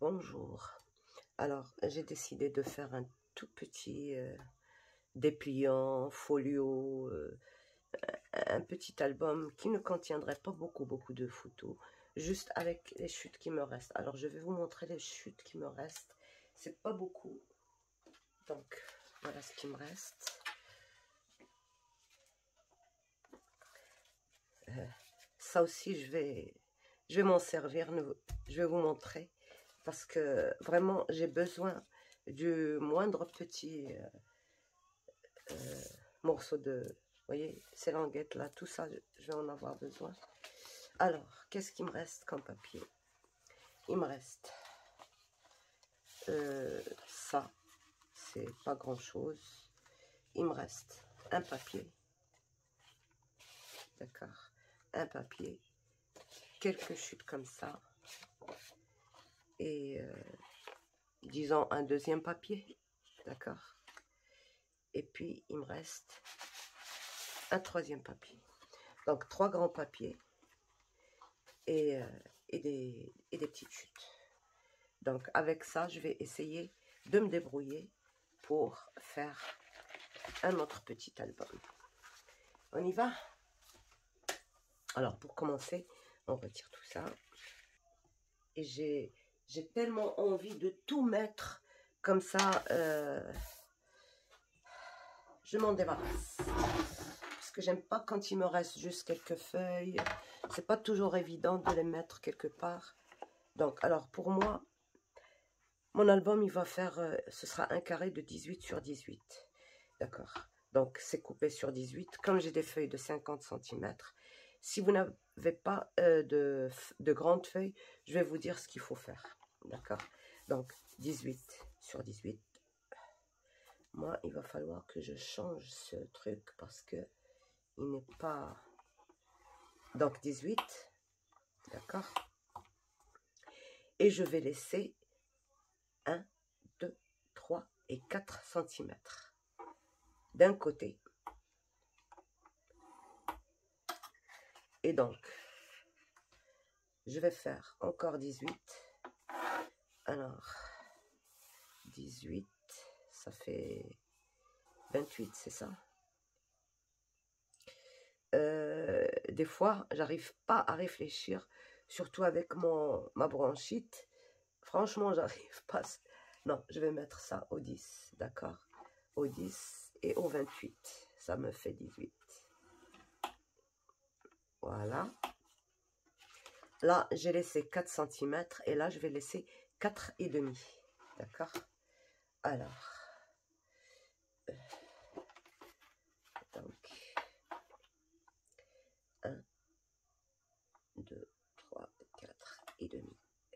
Bonjour. Alors, j'ai décidé de faire un tout petit dépliant, folio, un petit album qui ne contiendrait pas beaucoup de photos, juste avec les chutes qui me restent. Alors, je vais vous montrer les chutes qui me restent. C'est pas beaucoup. Donc, voilà ce qui me reste. Ça aussi, je vais m'en servir. Je vais vous montrer. Parce que vraiment, j'ai besoin du moindre petit morceau de... Vous voyez, ces languettes là, tout ça, je vais en avoir besoin. Alors, qu'est-ce qu'il me reste comme papier? Il me reste ça, c'est pas grand chose. Il me reste un papier, d'accord, un papier, quelques chutes comme ça, et disons un deuxième papier, d'accord. Et puis il me reste un troisième papier. Donc 3 grands papiers et des petites chutes. Donc avec ça, je vais essayer de me débrouiller pour faire un autre petit album. On y va? Alors pour commencer, on retire tout ça. Et j'ai tellement envie de tout mettre comme ça, je m'en débarrasse. Parce que j'aime pas quand il me reste juste quelques feuilles. C'est pas toujours évident de les mettre quelque part. Donc, alors pour moi, mon album, il va faire, ce sera un carré de 18 sur 18. D'accord. Donc, c'est coupé sur 18. Comme j'ai des feuilles de 50 cm, si vous n'avez pas de grandes feuilles, je vais vous dire ce qu'il faut faire. D'accord. Donc, 18 sur 18. Moi, il va falloir que je change ce truc parce que il n'est pas... Donc, 18. D'accord. Et je vais laisser 1, 2, 3 et 4 cm d'un côté. Et donc, je vais faire encore 18. Alors, 18, ça fait 28, c'est ça? Des fois, j'arrive pas à réfléchir, surtout avec ma bronchite. Franchement, j'arrive pas. Non, je vais mettre ça au 10, d'accord? Au 10 et au 28, ça me fait 18. Voilà. Là, j'ai laissé 4 cm et là, je vais laisser 4,5. D'accord? Alors, donc, 1, 2, 3, 4 et demi.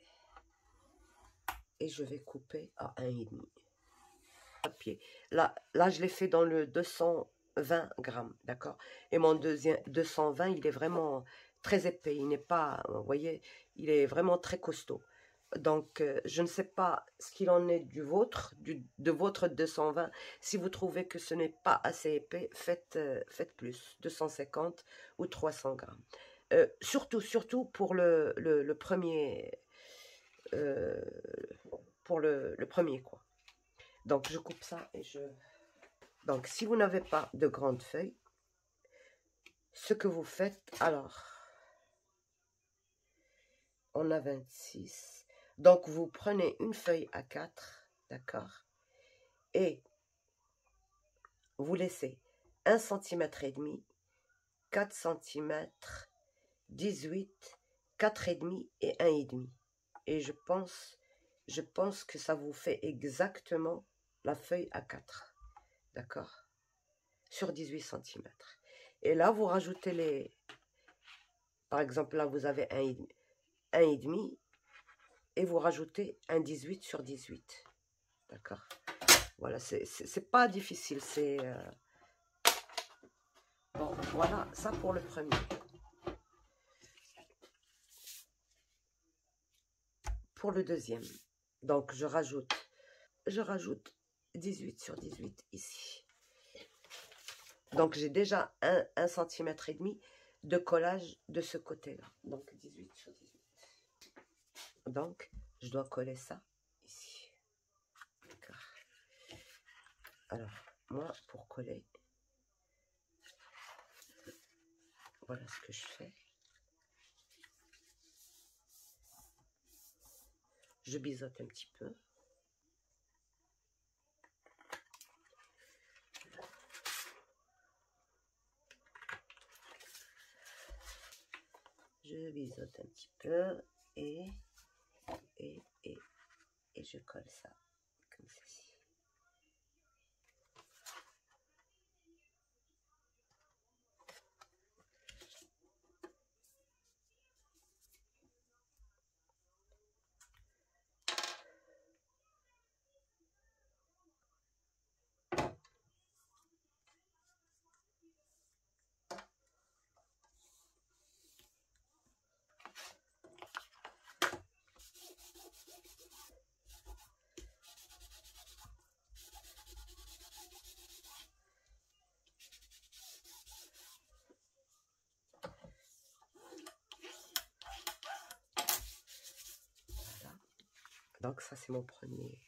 Et je vais couper à 1,5. Papier. Là, je l'ai fait dans le 220 grammes, d'accord? Et mon deuxième 220, il est vraiment très épais. Il n'est pas, vous voyez, il est vraiment très costaud. Donc, je ne sais pas ce qu'il en est de votre 220. Si vous trouvez que ce n'est pas assez épais, faites plus, 250 ou 300 grammes. Surtout pour le premier, premier, quoi. Donc, je coupe ça et je... Donc, si vous n'avez pas de grandes feuilles, ce que vous faites, alors, on a 26. Donc, vous prenez une feuille à 4, d'accord? Et vous laissez 1 cm et demi, 4 cm, 18, 4,5 et 1,5. Et je pense que ça vous fait exactement la feuille à 4. D'accord? Sur 18 cm. Et là, vous rajoutez les... Par exemple, là, vous avez 1,5 et vous rajoutez un 18 sur 18. D'accord? Voilà, c'est pas difficile. C'est... Bon, voilà, ça pour le premier. Pour le deuxième, donc je rajoute 18 sur 18 ici. Donc j'ai déjà 1 cm et demi de collage de ce côté-là. Donc 18 sur 18. Donc je dois coller ça ici. D'accord. Alors, moi, pour coller, voilà ce que je fais. Je biseaute un petit peu. Je biseaute un petit peu et je colle ça comme ceci. Donc ça c'est mon premier.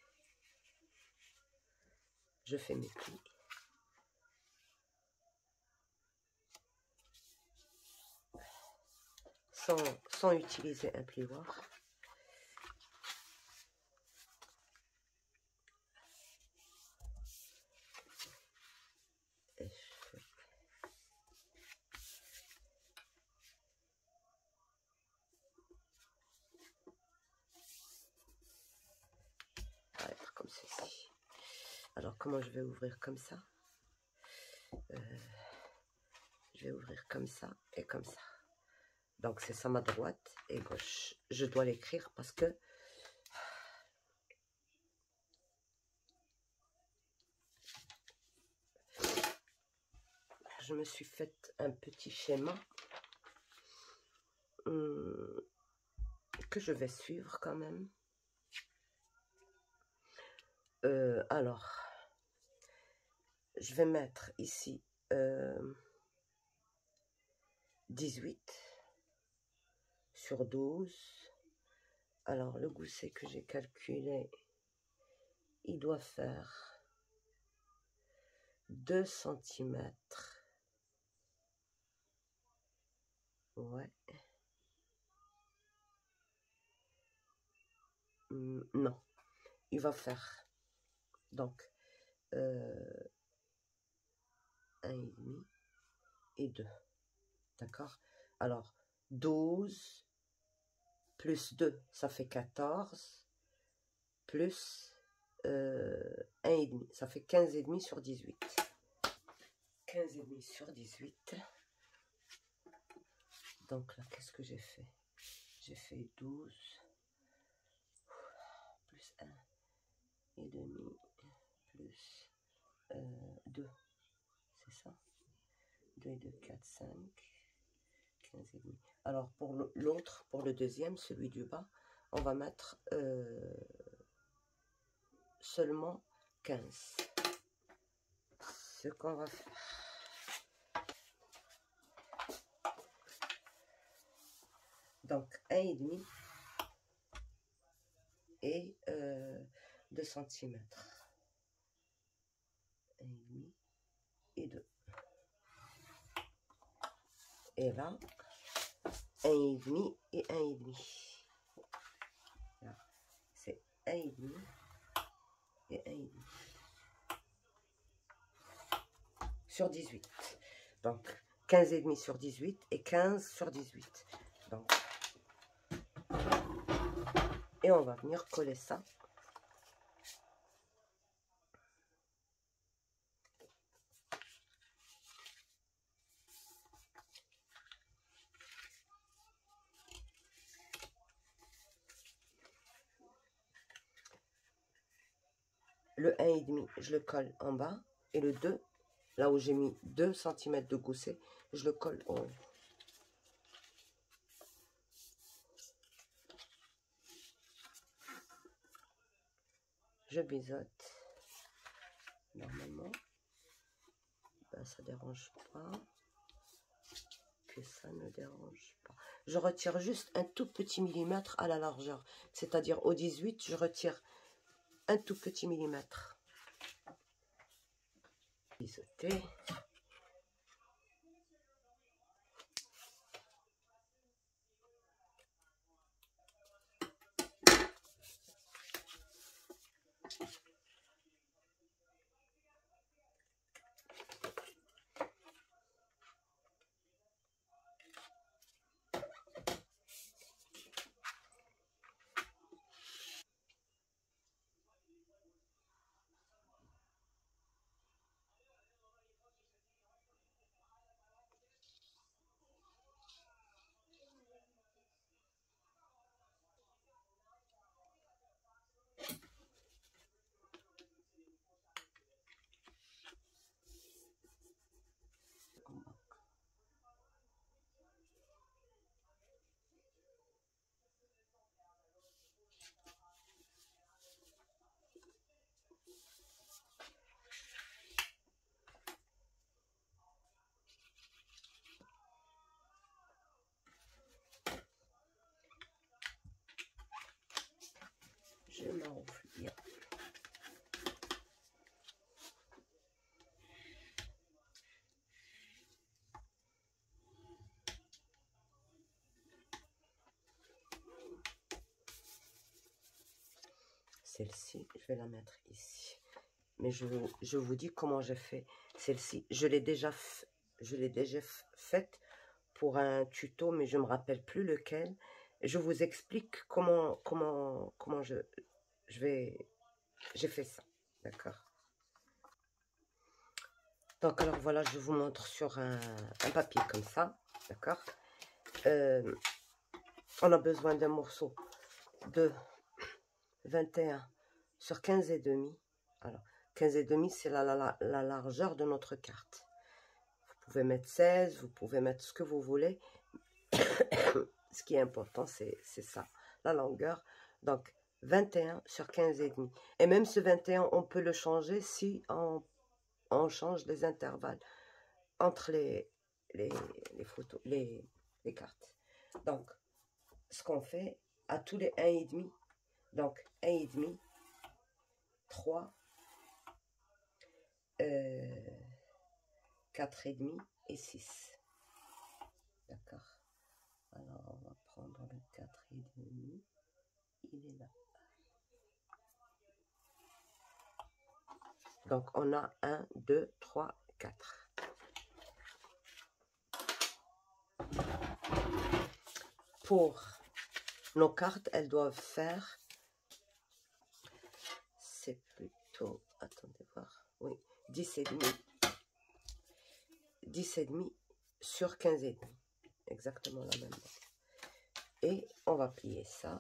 Je fais mes plis. Sans utiliser un plioir. Et je fais... Ça va être comme ceci. Alors comment je vais ouvrir comme ça? Je vais ouvrir comme ça et comme ça. Donc c'est ça ma droite et gauche. Je dois l'écrire parce que je me suis fait un petit schéma que je vais suivre quand même. Alors, je vais mettre ici 18 sur 12. Alors, le gousset que j'ai calculé, il doit faire 2 cm. Ouais. Non, il va faire donc 1,5 et 2. D'accord? Alors, 12 plus 2, ça fait 14, plus 1,5, ça fait 15,5 sur 18. 15,5 sur 18. Donc là, qu'est-ce que j'ai fait? J'ai fait 12 plus 1 et demi plus 2. C'est ça? 2 et 2, 4, 5. 15,5. Alors pour l'autre, pour le deuxième, celui du bas, on va mettre seulement 15. Ce qu'on va faire. Donc 1,5 et 2 cm. 1,5 et 2. Et là, 1,5 et 1,5. Là, c'est 1,5 et 1,5 sur 18. Donc 15,5 sur 18 et 15 sur 18. Donc, et on va venir coller ça. Le 1,5, je le colle en bas. Et le 2, là où j'ai mis 2 cm de gousset, je le colle en haut. Je biseaute. Normalement, ben, ça ne dérange pas. Que ça ne dérange pas. je retire juste un tout petit millimètre à la largeur. C'est-à-dire au 18, je retire un tout petit millimètre. Biseauter. Je m'enroule bien. Celle-ci, je vais la mettre ici. Mais je vous dis comment j'ai fait celle-ci. Je l'ai déjà faite pour un tuto, mais je ne me rappelle plus lequel. Je vous explique comment j'ai fait ça. D'accord. Donc, alors voilà, je vous montre sur un papier comme ça. D'accord. On a besoin d'un morceau de 21 sur 15 et demi. Alors, 15 et demi, c'est la largeur de notre carte. Vous pouvez mettre 16, vous pouvez mettre ce que vous voulez. Ce qui est important, c'est ça, la longueur. Donc, 21 sur 15 et demi. Et même ce 21, on peut le changer si on change les intervalles entre les photos, les cartes. Donc, ce qu'on fait à tous les 1,5, donc 1,5, 3, 4,5 et 6. D'accord. Alors, on va prendre le 4,5. Il est là. Donc, on a 1, 2, 3, 4. Pour nos cartes, elles doivent faire, c'est plutôt, attendez voir, oui, 10,5. 10,5 sur 15,5. Exactement la même. Et on va plier ça.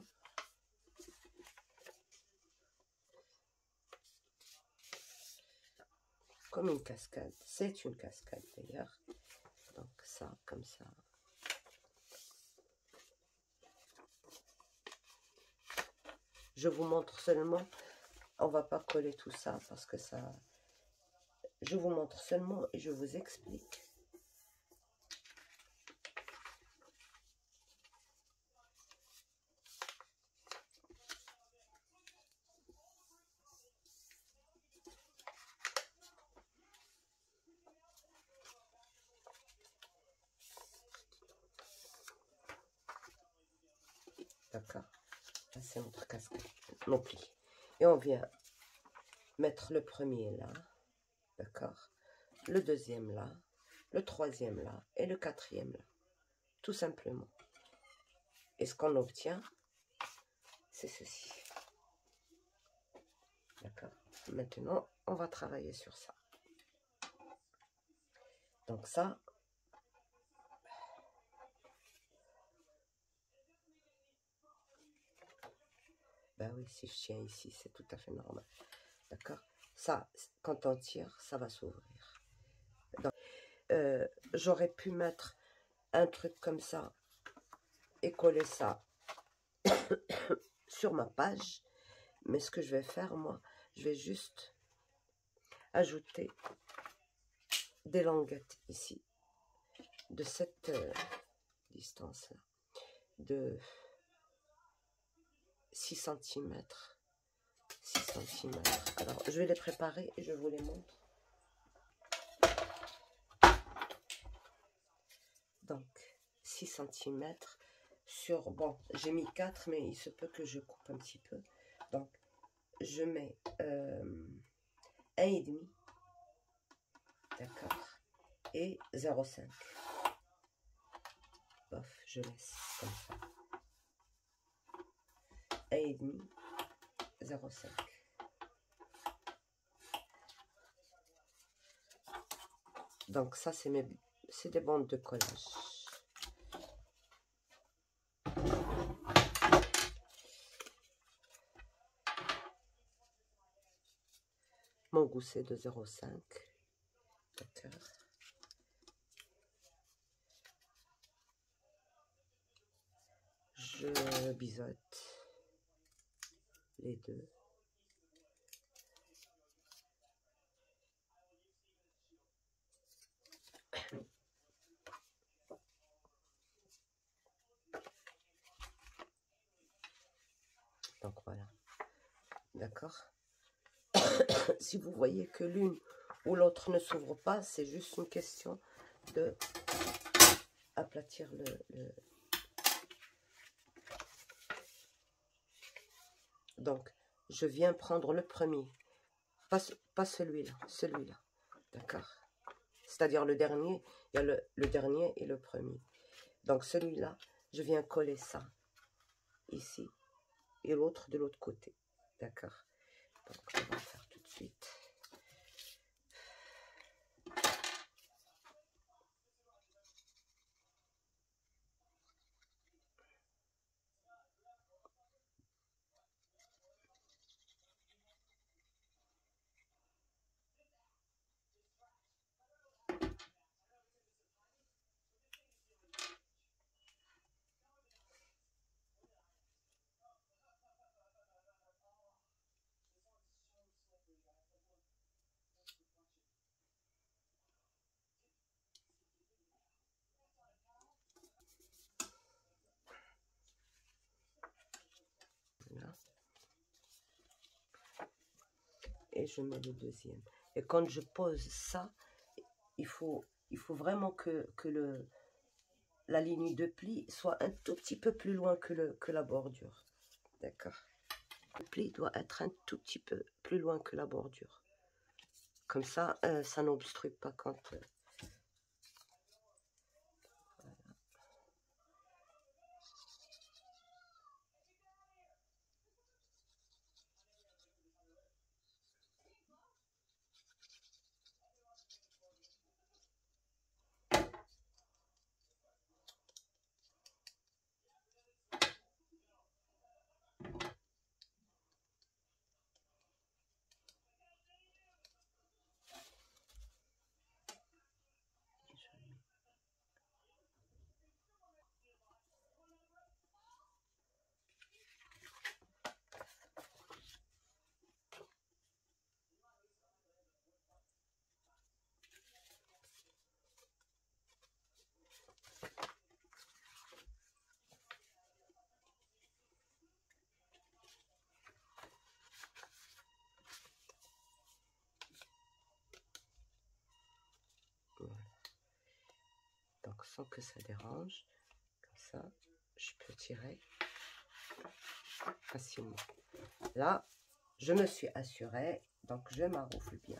Comme une cascade. C'est une cascade d'ailleurs. Donc ça, comme ça. Je vous montre seulement. On va pas coller tout ça parce que ça... Je vous montre seulement et je vous explique. D'accord. C'est notre cascade, nos plis. Et on vient mettre le premier là. D'accord. Le deuxième là. Le troisième là. Et le quatrième là. Tout simplement. Et ce qu'on obtient, c'est ceci. D'accord. Maintenant, on va travailler sur ça. Donc ça, ben oui, si je tiens ici, c'est tout à fait normal. D'accord. Ça, quand on tire, ça va s'ouvrir. J'aurais pu mettre un truc comme ça et coller ça sur ma page. Mais ce que je vais faire, moi, je vais juste ajouter des languettes ici, de cette distance-là. de 6 cm. 6 cm. Alors, je vais les préparer et je vous les montre. Donc, 6 cm sur... Bon, j'ai mis 4, mais il se peut que je coupe un petit peu. Donc, je mets 1,5. D'accord. Et 0,5. Bof, je laisse comme ça. 1,5, 0,5. Donc ça, c'est des bandes de collage. Mon gousset de 0,5. D'accord. Je biseaute les deux. Donc voilà. D'accord. Si vous voyez que l'une ou l'autre ne s'ouvre pas, c'est juste une question de aplatir le... Donc, je viens prendre le premier. Pas celui-là, celui-là. D'accord. C'est-à-dire le dernier, il y a le dernier et le premier. Donc celui-là, je viens coller ça ici et l'autre de l'autre côté. D'accord. Donc on va le faire tout de suite. Là. Et je mets le deuxième. Et quand je pose ça, il faut vraiment que la ligne de pli soit un tout petit peu plus loin que la bordure. D'accord. Le pli doit être un tout petit peu plus loin que la bordure. Comme ça, ça n'obstrue pas quand... voilà. Donc sans que ça dérange, comme ça, je peux tirer facilement. Là, je me suis assurée, donc je m'arroufle bien.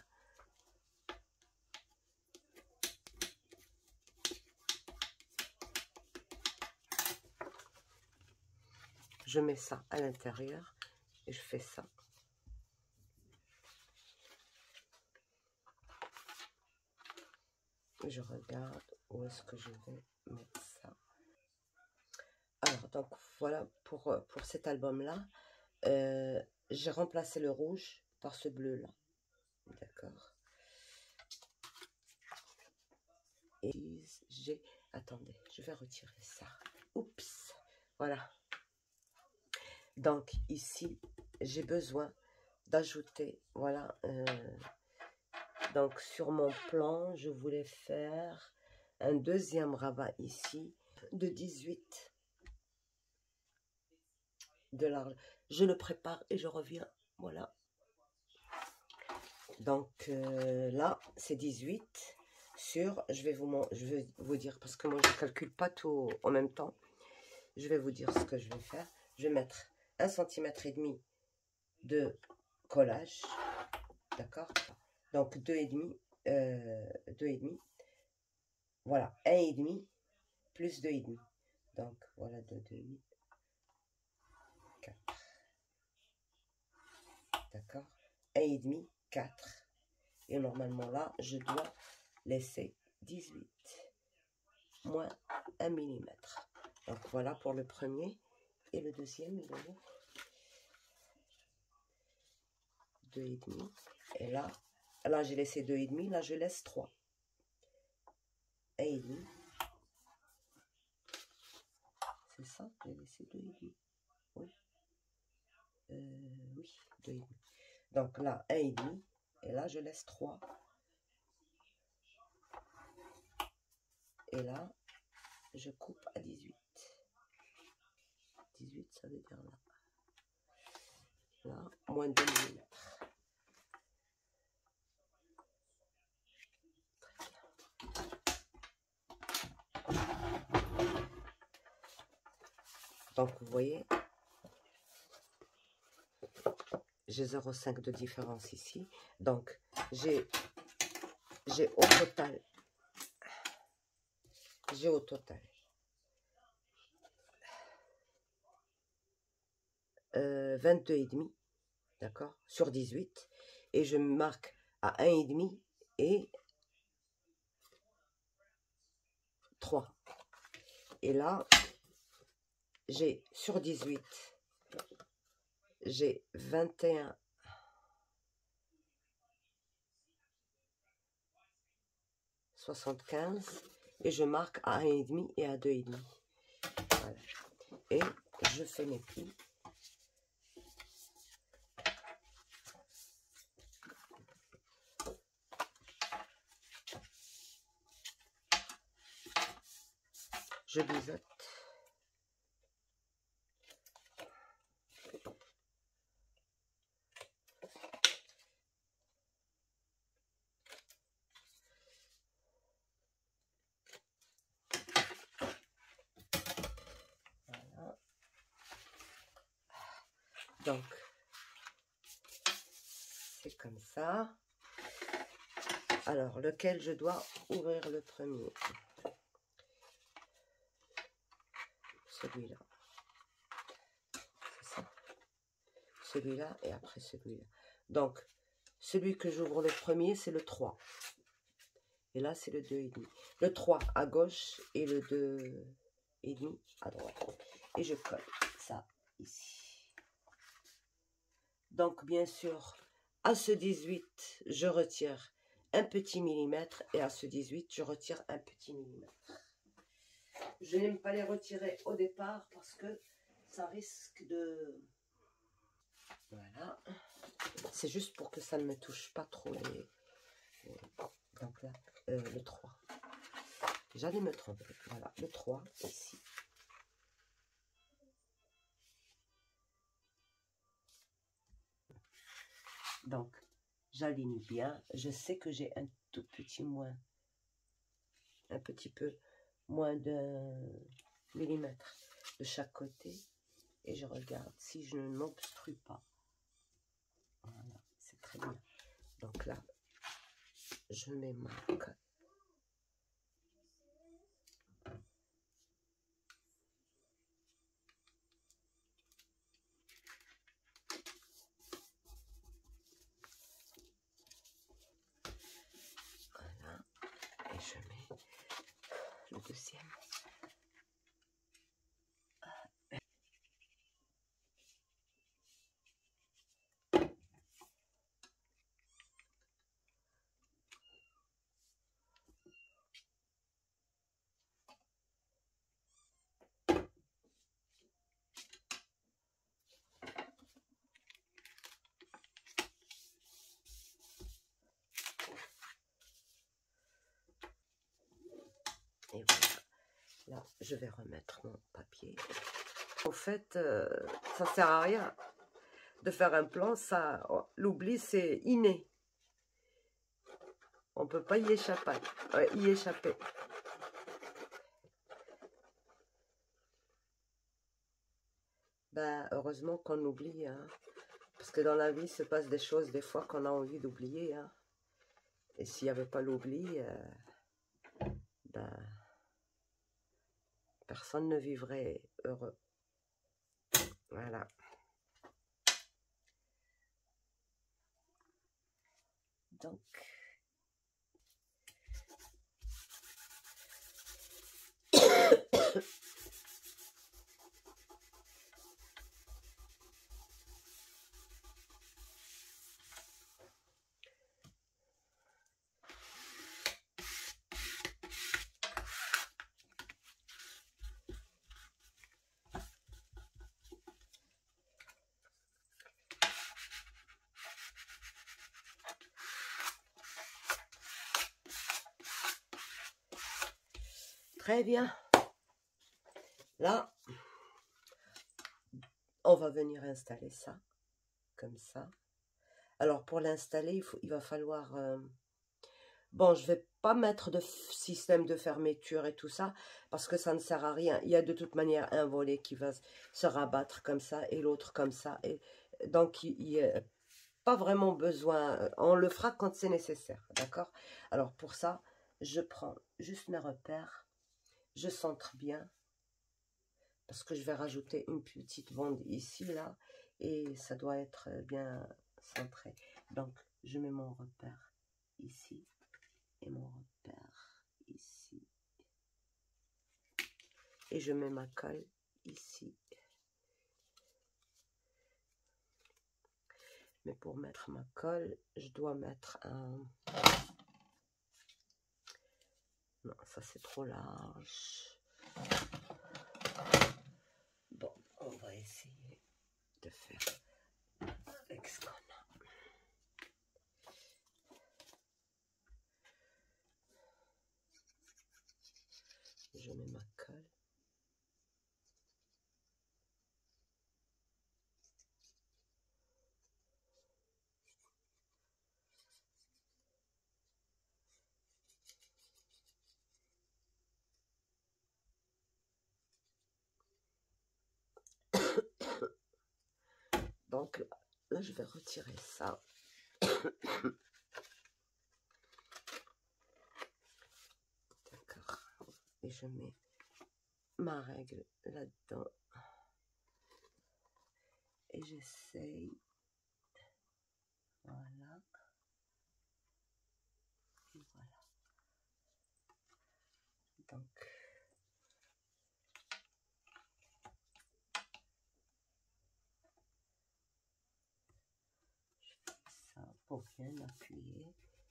Je mets ça à l'intérieur et je fais ça. Et je regarde où est-ce que je vais mettre ça. Alors, donc voilà pour cet album-là. J'ai remplacé le rouge par ce bleu-là. D'accord. Et j'ai... Attendez, je vais retirer ça. Oups. Voilà. Donc, ici, j'ai besoin d'ajouter... Voilà. Donc, sur mon plan, je voulais faire un deuxième rabat ici de 18. de large. Je le prépare et je reviens. Voilà. Donc là, c'est 18 sur, je vais vous dire, parce que moi je ne calcule pas tout en même temps. Je vais vous dire ce que je vais faire. Je vais mettre 1,5 cm de collage. D'accord? Donc 2,5. 2,5. Voilà, 1,5 plus 2,5. Donc voilà, 2,5. 4. D'accord? 1,5, 4. Et normalement là, je dois laisser 18 moins 1 mm. Donc voilà pour le premier. Et le deuxième, il est 2,5. Et là j'ai laissé 2,5. Là, je laisse 3. 1,5. C'est ça, j'ai laissé 2,5. Oui. Oui, 2,5. Donc là, 1,5. Et là, je laisse 3. Et là, je coupe à 18. 18, ça veut dire là. Là, moins 2 mm. Donc, vous voyez, j'ai 0,5 de différence ici. Donc, j'ai au total 22,5, d'accord, sur 18. Et je marque à 1,5 et 3. Et là, j'ai sur 18, j'ai 21. 75 et je marque à 1,5 et à 2,5. Voilà. Et je fais mes plis. Je biseaute. Voilà. Donc, c'est comme ça. Alors, lequel je dois ouvrir le premier? Celui-là. C'est ça. Celui-là et après celui-là. Donc, celui que j'ouvre le premier, c'est le 3. Et là, c'est le 2,5. Le 3 à gauche et le 2,5 à droite. Et je colle ça ici. Donc, bien sûr, à ce 18, je retire un petit millimètre. Et à ce 18, je retire un petit millimètre. Je n'aime pas les retirer au départ parce que ça risque de... Voilà. C'est juste pour que ça ne me touche pas trop les... Donc là, le 3. J'allais me tromper. Voilà, le 3, ici. Donc, j'aligne bien. Je sais que j'ai un tout petit moins, un petit peu moins d'un millimètre de chaque côté. Et je regarde si je ne m'obstrue pas. Voilà, c'est très bien. Donc là, je mets ma colle. Voilà, et je mets le deuxième. Et voilà, là je vais remettre mon papier. Au fait, ça sert à rien de faire un plan, ça, l'oubli, c'est inné. On ne peut pas y échapper. Ben, heureusement qu'on oublie, hein, parce que dans la vie, il se passe des choses des fois qu'on a envie d'oublier. Hein. Et s'il n'y avait pas l'oubli, ben, personne ne vivrait heureux. Voilà. Donc, très bien. Là, on va venir installer ça, comme ça. Alors, pour l'installer, il va falloir... bon, je vais pas mettre de système de fermeture et tout ça, parce que ça ne sert à rien. Il y a de toute manière un volet qui va se rabattre comme ça, et l'autre comme ça. Et donc, il n'y a pas vraiment besoin. On le fera quand c'est nécessaire, d'accord? Alors, pour ça, je prends juste mes repères. Je centre bien. Parce que je vais rajouter une petite bande ici, là, et ça doit être bien centré. Donc, je mets mon repère ici, et mon repère ici. Et je mets ma colle ici. Mais pour mettre ma colle, je dois mettre un... Non, ça c'est trop large. Bon, on va essayer de faire avec ce qu'on a. Je mets ma colle. Donc là, je vais retirer ça. D'accord. Et je mets ma règle là-dedans. Et j'essaye. Voilà. Et voilà. Donc, je fais ça pour bien appuyer.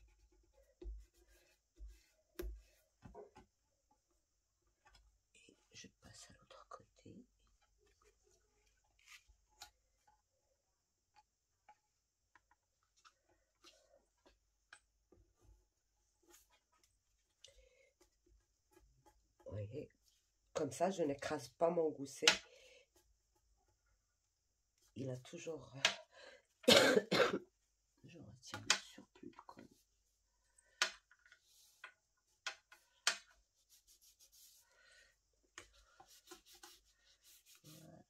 Et je passe à l'autre côté. Vous voyez, comme ça, je n'écrase pas mon gousset. Il a toujours... Je retire le surplus de colle. Voilà.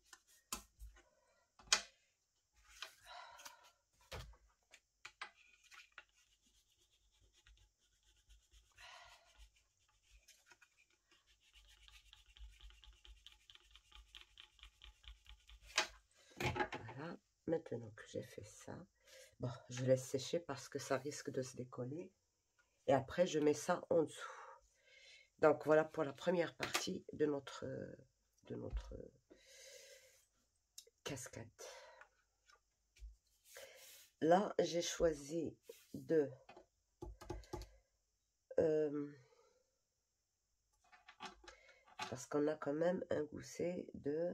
Voilà. Maintenant que j'ai fait ça, bon, je laisse sécher parce que ça risque de se décoller. Et après, je mets ça en dessous. Donc, voilà pour la première partie de notre cascade. Là, j'ai choisi de... parce qu'on a quand même un gousset de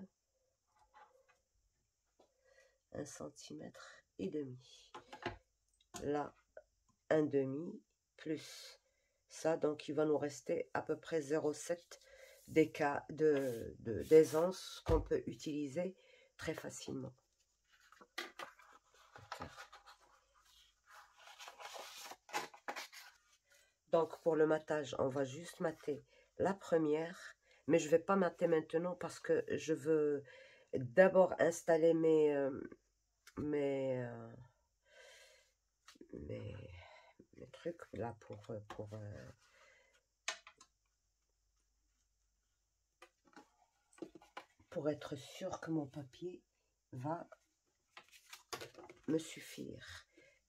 1,5 cm. Là, un demi plus ça, donc il va nous rester à peu près 0,7 d'aisance qu'on peut utiliser très facilement. Donc pour le matage, on va juste mater la première, mais je ne vais pas mater maintenant parce que je veux d'abord installer mes trucs là pour être sûr que mon papier va me suffire.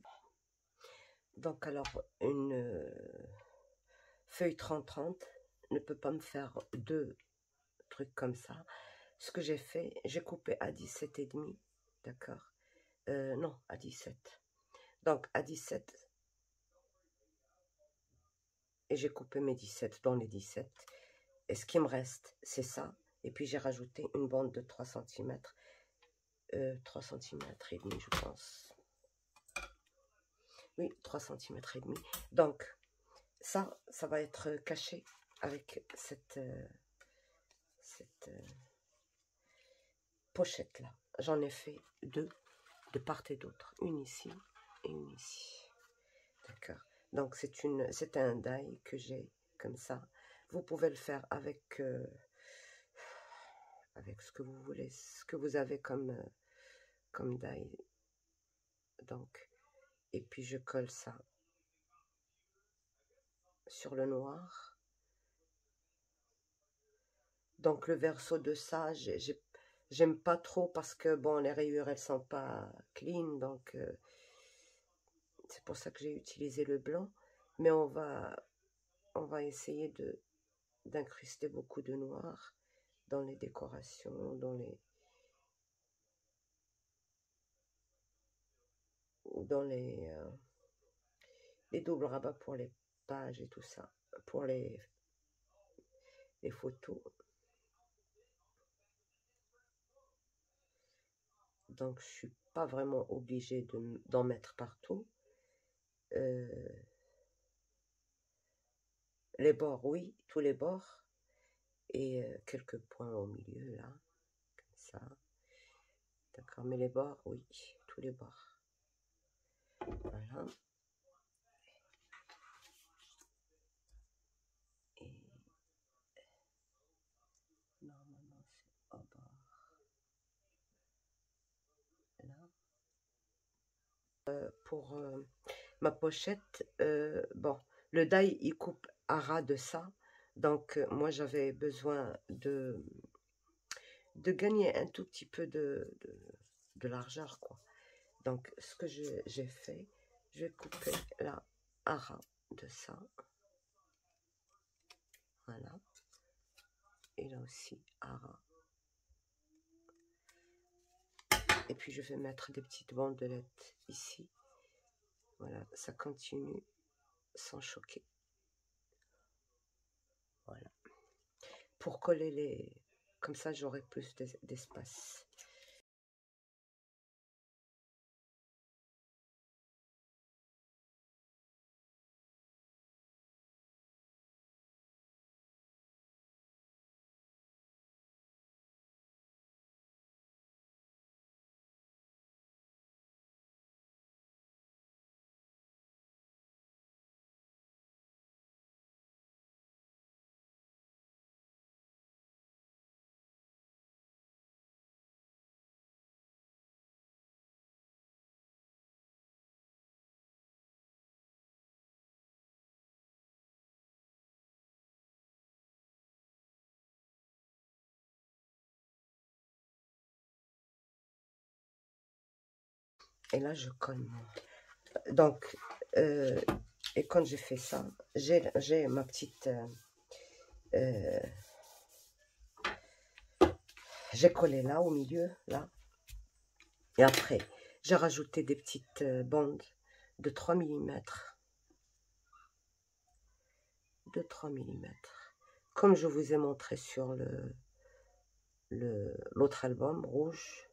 Donc alors une feuille 30-30 ne peut pas me faire deux trucs comme ça. Ce que j'ai fait, j'ai coupé à 17,5, d'accord, non, à 17. Donc à 17, et j'ai coupé mes 17 dans les 17. Et ce qui me reste, c'est ça. Et puis j'ai rajouté une bande de 3 cm. 3 cm et demi, je pense. Oui, 3 cm et demi. Donc, ça va être caché avec cette pochette-là. J'en ai fait deux, de part et d'autre. Une ici et une ici. D'accord. Donc, c'est un die que j'ai comme ça. Vous pouvez le faire avec ce que vous voulez, ce que vous avez comme die. Donc, et puis je colle ça sur le noir. Donc le verso de ça, j'aime pas trop parce que bon, les rayures elles sont pas clean, donc c'est pour ça que j'ai utilisé le blanc. Mais on va essayer d'incruster beaucoup de noir dans les décorations, dans les doubles rabats pour les pages et tout ça, pour les photos. Donc je suis pas vraiment obligée d'en mettre partout. Les bords, oui, tous les bords. Et quelques points au milieu, là, comme ça. D'accord, mais les bords, oui, tous les bords. Voilà. Et normalement, c'est au bord. Là. Pour ma pochette, bon, le die, il coupe à ras de ça. Donc, moi, j'avais besoin de gagner un tout petit peu de largeur, quoi. Donc, ce que j'ai fait, je vais couper là à ras de ça. Voilà. Et là aussi, à ras. Et puis, je vais mettre des petites bandelettes ici. Voilà, ça continue sans choquer. Voilà. Pour coller les... Comme ça, j'aurai plus d'espace. Et là, je colle. Donc, et quand j'ai fait ça, j'ai ma petite... j'ai collé là, au milieu, là. Et après, j'ai rajouté des petites bandes de 3 mm. De 3 mm. Comme je vous ai montré sur l'autre album, rouge.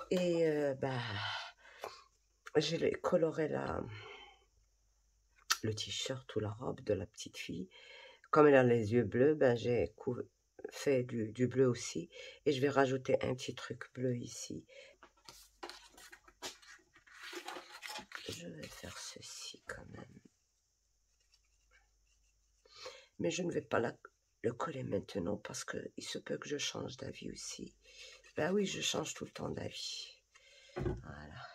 Et bah, j'ai coloré le t-shirt ou la robe de la petite fille. Comme elle a les yeux bleus, ben, j'ai fait du bleu aussi. Et je vais rajouter un petit truc bleu ici. Je vais faire ceci quand même. Mais je ne vais pas le coller maintenant parce qu'il se peut que je change d'avis aussi. Ben oui, je change tout le temps d'avis. Voilà.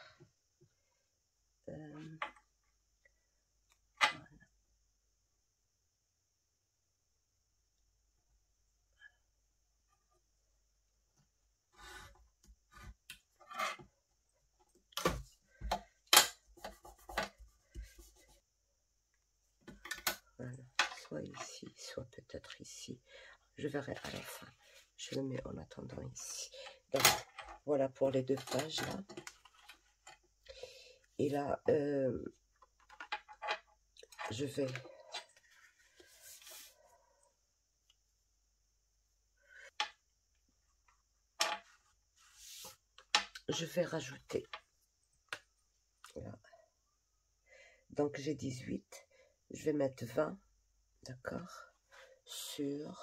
Voilà. Soit ici, soit peut-être ici. Je verrai à la fin. Je le mets en attendant ici. Donc, voilà pour les 2 pages là. Et là, je vais rajouter. Là. Donc j'ai 18. Je vais mettre 20, d'accord, sur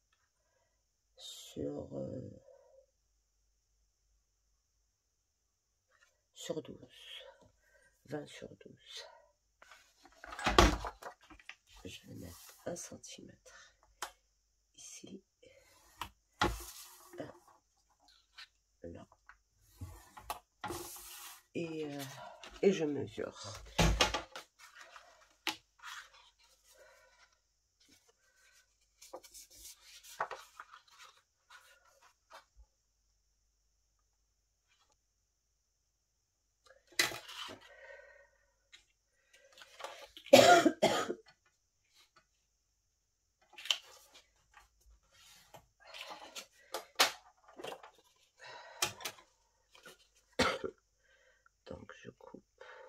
12. 20 sur 12. Je vais mettre 1 cm ici, 1 là, et je mesure. Donc je coupe.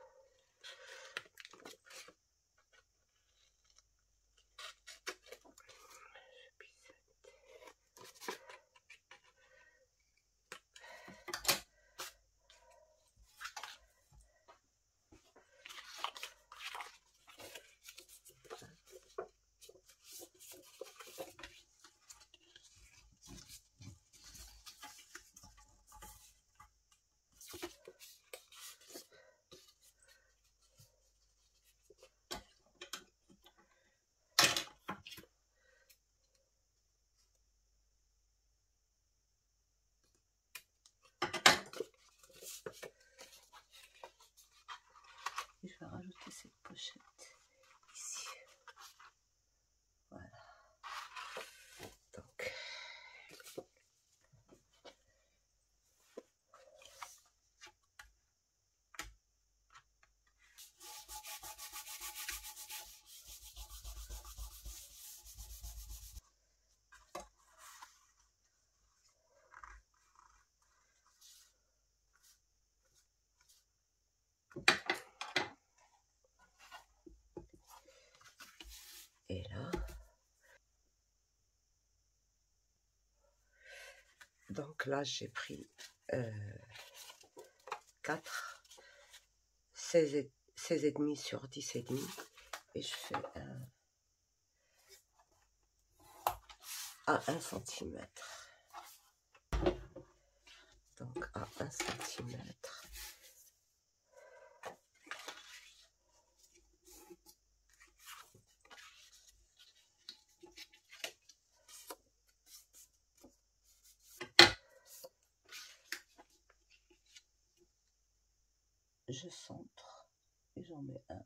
Et je vais rajouter cette pochette ici. Voilà. Donc, et là, donc là j'ai pris 4, 16,5 sur 10,5, et je fais à 1 cm. Donc à 1 cm. Je centre et j'en mets un.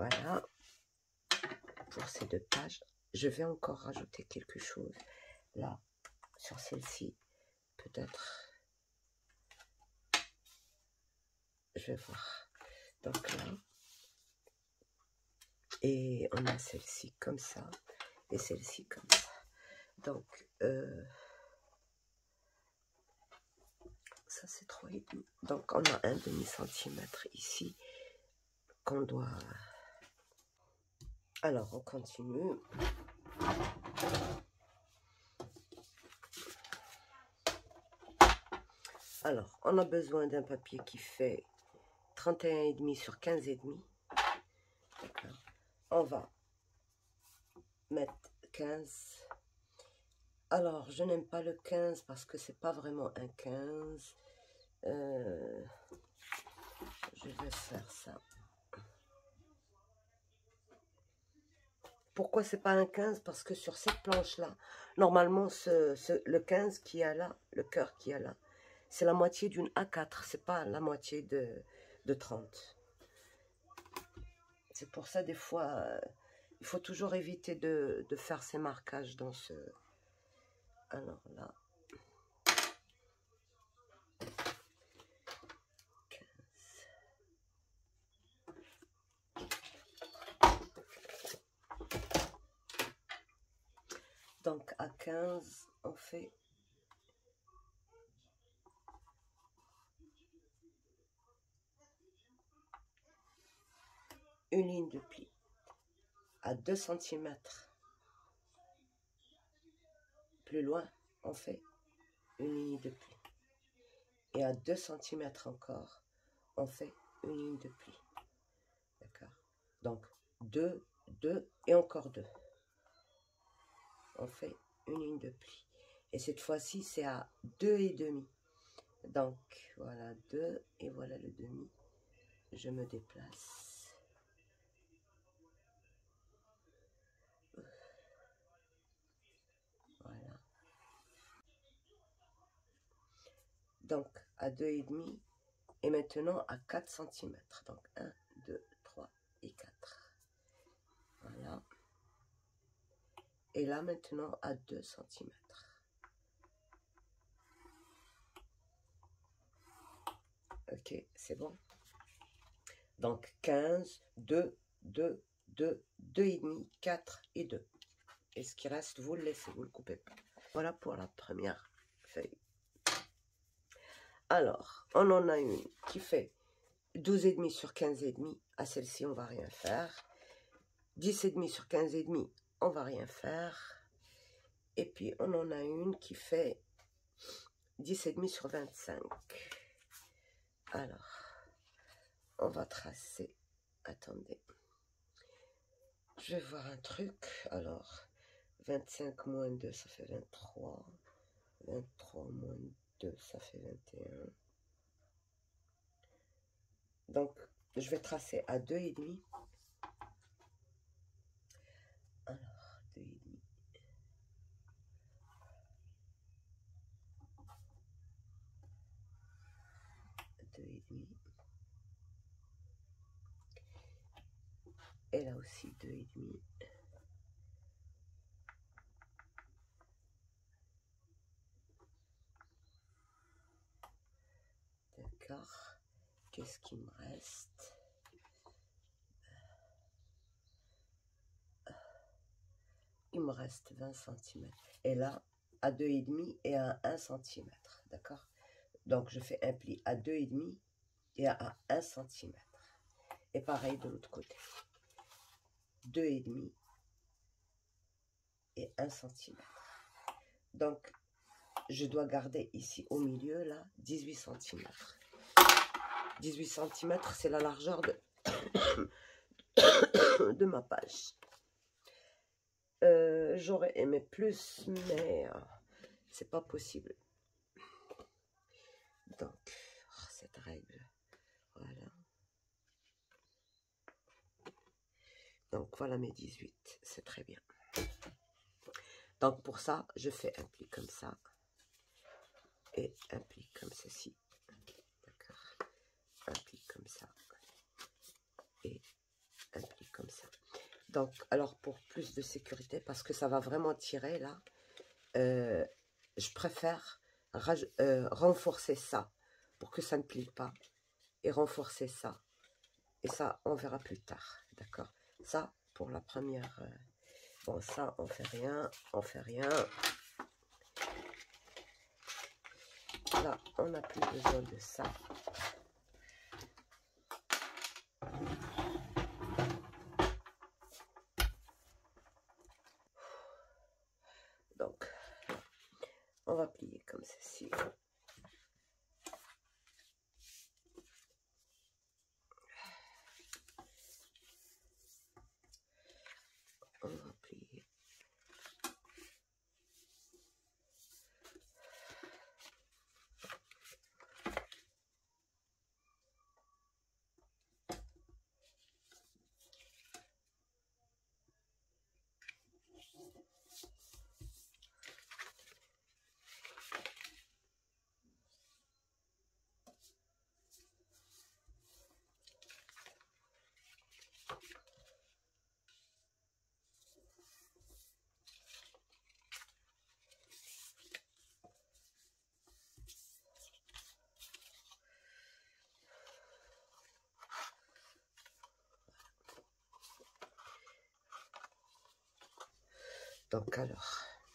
Voilà. Pour ces 2 pages. Je vais encore rajouter quelque chose. Là, sur celle-ci. Peut-être. Je vais voir. Donc là. Et on a celle-ci comme ça. Et celle-ci comme ça. Donc, ça c'est 3,5. Donc, on a un demi-centimètre ici qu'on doit... Alors, on continue. Alors, on a besoin d'un papier qui fait 31,5 sur 15,5. D'accord. On va mettre 15. Alors, je n'aime pas le 15 parce que c'est pas vraiment un 15. Je vais faire ça. Pourquoi c'est pas un 15? Parce que sur cette planche-là, normalement, le 15 qui est là, le cœur qui est là, c'est la moitié d'une A4. C'est pas la moitié de 30. C'est pour ça, des fois, il faut toujours éviter de faire ces marquages dans ce... Alors là... 15. Donc, à 15, on fait... une ligne de pli. À 2 cm. Plus loin, on fait une ligne de pli. Et à 2 cm encore, on fait une ligne de pli. D'accord? Donc, 2, 2 et encore 2. On fait une ligne de pli. Et cette fois-ci, c'est à 2,5. Donc, voilà 2 et voilà le demi. Je me déplace. Voilà. Donc, à 2,5 et maintenant à 4 cm. Donc, 1, 2, 3 et 4. Voilà. Et là, maintenant, à 2 cm. Ok, c'est bon. Donc, 15, 2, 2, 2, 2,5, 4 et 2. Et ce qui reste, vous le laissez, vous ne le coupez pas. Voilà pour la première feuille. Alors, on en a une qui fait 12,5 sur 15,5. À celle-ci, on ne va rien faire. 10,5 sur 15,5, on ne va rien faire. Et puis, on en a une qui fait 10,5 sur 25. Alors, on va tracer. Attendez. Je vais voir un truc. Alors, 25 moins 2, ça fait 23. 23 moins 2, ça fait 21. Donc, je vais tracer à 2,5. Alors, 2,5. 2,5. Et là aussi, 2,5. D'accord. Qu'est-ce qui me reste? Il me reste 20 cm. Et là, à 2,5 et à 1 cm. D'accord? Donc, je fais un pli à 2,5 et à 1 cm. Et pareil de l'autre côté. 2,5 et 1 cm. Donc, je dois garder ici au milieu, là, 18 cm. 18 cm, c'est la largeur de, de ma page. J'aurais aimé plus, mais c'est pas possible. Donc, cette règle, voilà. Donc, voilà mes 18, c'est très bien. Donc, pour ça, je fais un pli comme ça et un pli comme ceci. D'accord. Un pli comme ça et un pli comme Donc, alors pour plus de sécurité, parce que ça va vraiment tirer là, je préfère renforcer ça pour que ça ne plie pas et renforcer ça. Et ça, on verra plus tard, d'accord? Ça, pour la première... bon, ça, on fait rien, on fait rien. Là, on n'a plus besoin de ça. Donc, on va plier comme ceci. On va plier. Donc alors,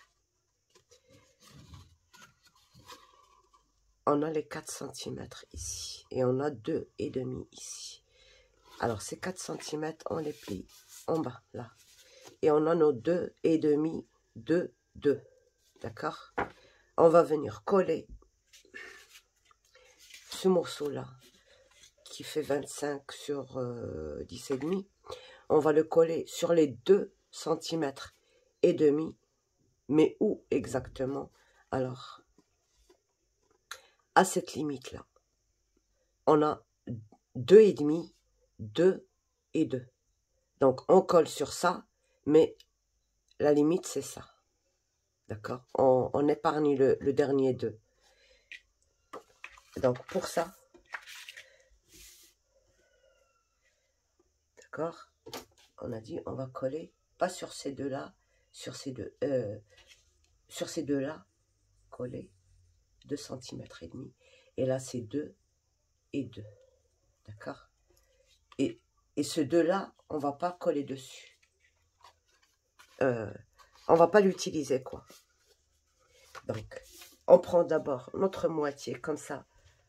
on a les 4 cm ici et on a 2,5 ici. Alors ces 4 cm, on les plie en bas, là. Et on a nos 2,5, 2, 2. D'accord? On va venir coller ce morceau-là, qui fait 25 sur 10,5. On va le coller sur les 2 cm et demi. Mais où exactement? Alors, à cette limite-là, on a 2,5, 2 et 2. Donc, on colle sur ça, mais la limite, c'est ça. D'accord? On épargne le dernier 2. Donc, pour ça, d'accord? On a dit, on va coller, pas sur ces deux-là, sur ces deux-là, coller 2 cm et demi. Et là, c'est 2 et 2. D'accord? Et ce 2-là, on va pas coller dessus. On va pas l'utiliser, quoi. Donc, on prend d'abord notre moitié, comme ça.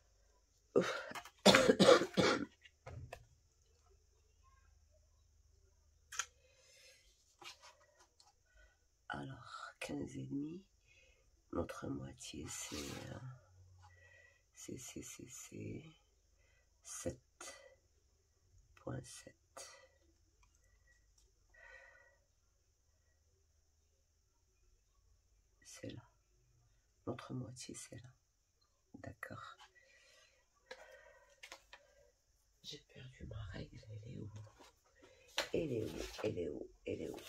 Alors, 15,5. Notre moitié, c'est 7,7. C'est là. Notre moitié, c'est là. D'accord. J'ai perdu ma règle. Elle est où? Elle est où? Elle est où? Elle est où?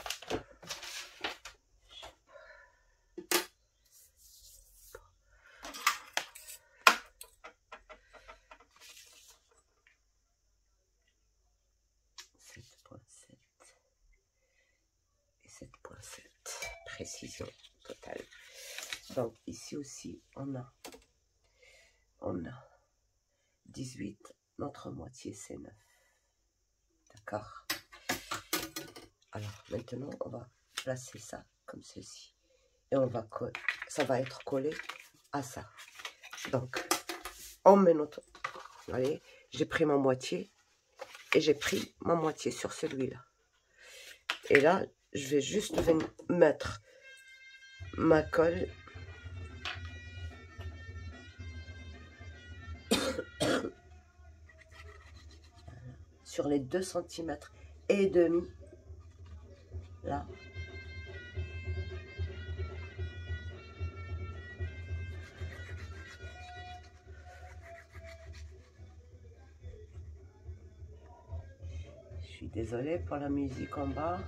7,7 et 7,7. Précision totale. Donc ici aussi, on a 18. Notre moitié, c'est 9. D'accord? Alors, maintenant, on va placer ça comme ceci. Et on va coller. Ça va être collé à ça. Donc, on met notre... Allez, j'ai pris ma moitié. Et j'ai pris ma moitié sur celui-là. Et là, je vais juste venir mettre ma colle sur les 2 cm et demi. Là. Je suis désolée pour la musique en bas.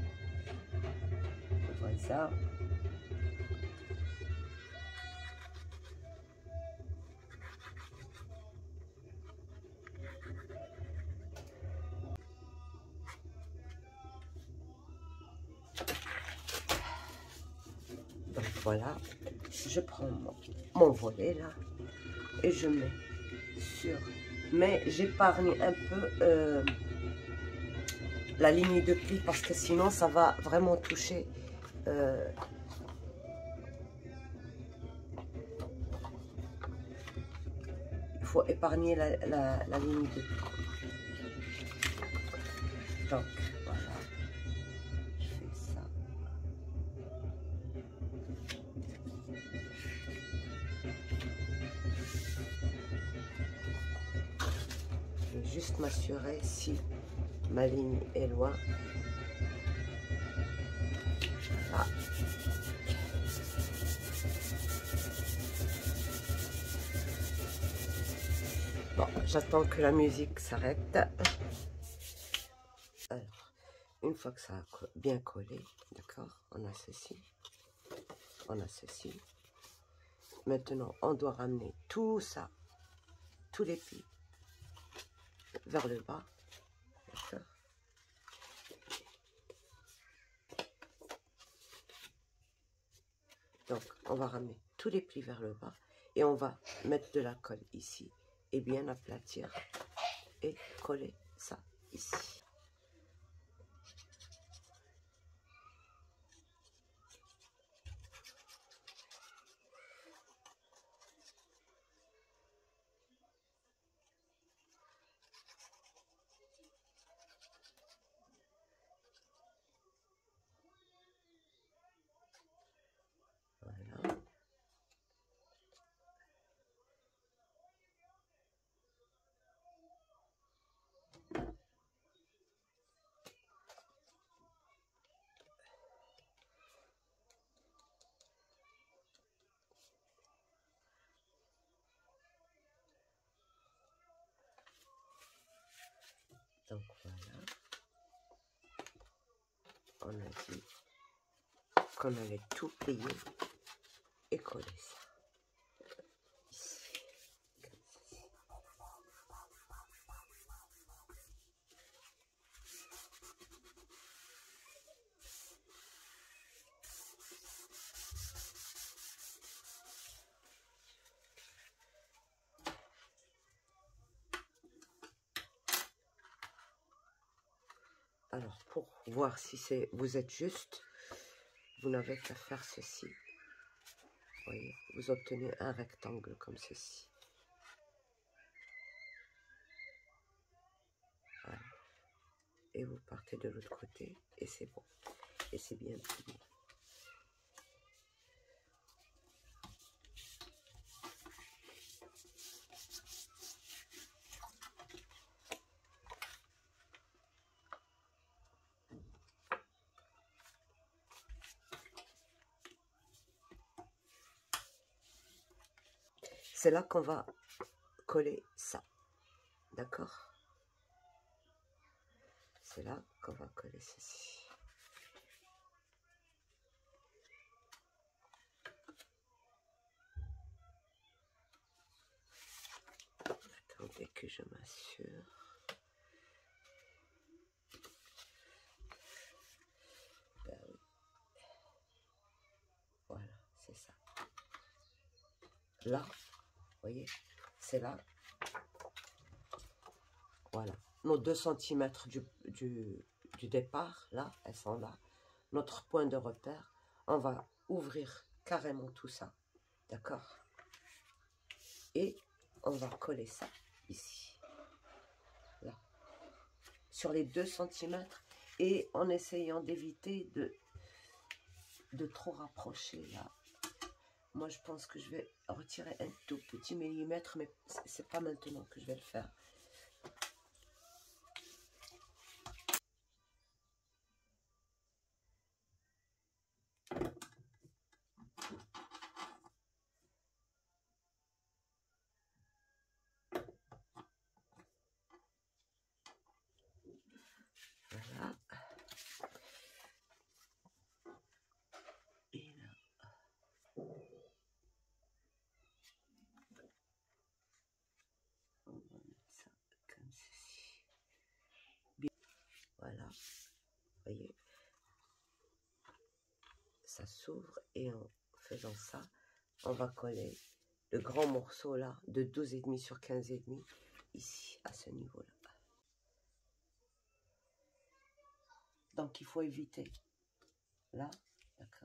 Voilà ça. Voilà, je prends mon volet là et je mets sur, mais j'épargne un peu la ligne de pli parce que sinon ça va vraiment toucher il faut épargner la ligne de pli. Donc voilà, je fais ça. Je vais juste m'assurer si ma ligne est loin. Voilà. Bon, j'attends que la musique s'arrête. Alors, une fois que ça a bien collé, d'accord, on a ceci. On a ceci. Maintenant, on doit ramener tout ça, tous les plis vers le bas. D'accord. Donc, on va ramener tous les plis vers le bas et on va mettre de la colle ici et bien aplatir et coller ça ici. Voilà. Donc voilà, on a dit qu'on allait tout plier et coller ça ici. Alors, pour voir si vous êtes juste, vous n'avez qu'à faire ceci. Vous voyez, vous obtenez un rectangle comme ceci. Voilà. Et vous partez de l'autre côté et c'est bon. Et c'est bien plié. C'est là qu'on va coller ça. D'accord? C'est là qu'on va coller ceci. Attendez que je m'assure. Ben oui. Voilà, c'est ça. Là, vous voyez, c'est là. Voilà. Nos 2 cm du départ, là, elles sont là. Notre point de repère, on va ouvrir carrément tout ça. D'accord? Et on va coller ça ici. Là. Sur les 2 cm. Et en essayant d'éviter de trop rapprocher là. Moi, je pense que je vais retirer un tout petit millimètre, mais c'est pas maintenant que je vais le faire. Voilà. Et là. On va mettre ça comme ceci. Bien. Voilà. Vous voyez. Ça s'ouvre et on faisant ça, on va coller le grand morceau là de 12,5 sur 15,5 ici, à ce niveau-là. Donc, il faut éviter. Là, d'accord.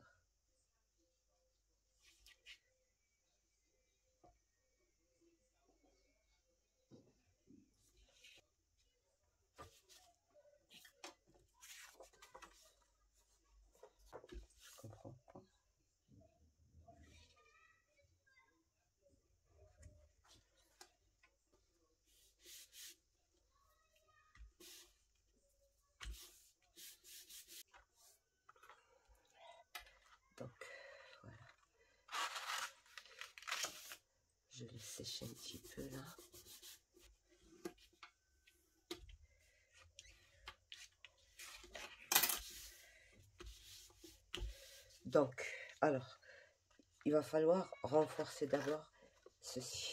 Je comprends pas. Donc, voilà. Je laisse sécher un petit peu là. Donc, alors, il va falloir renforcer d'abord ceci.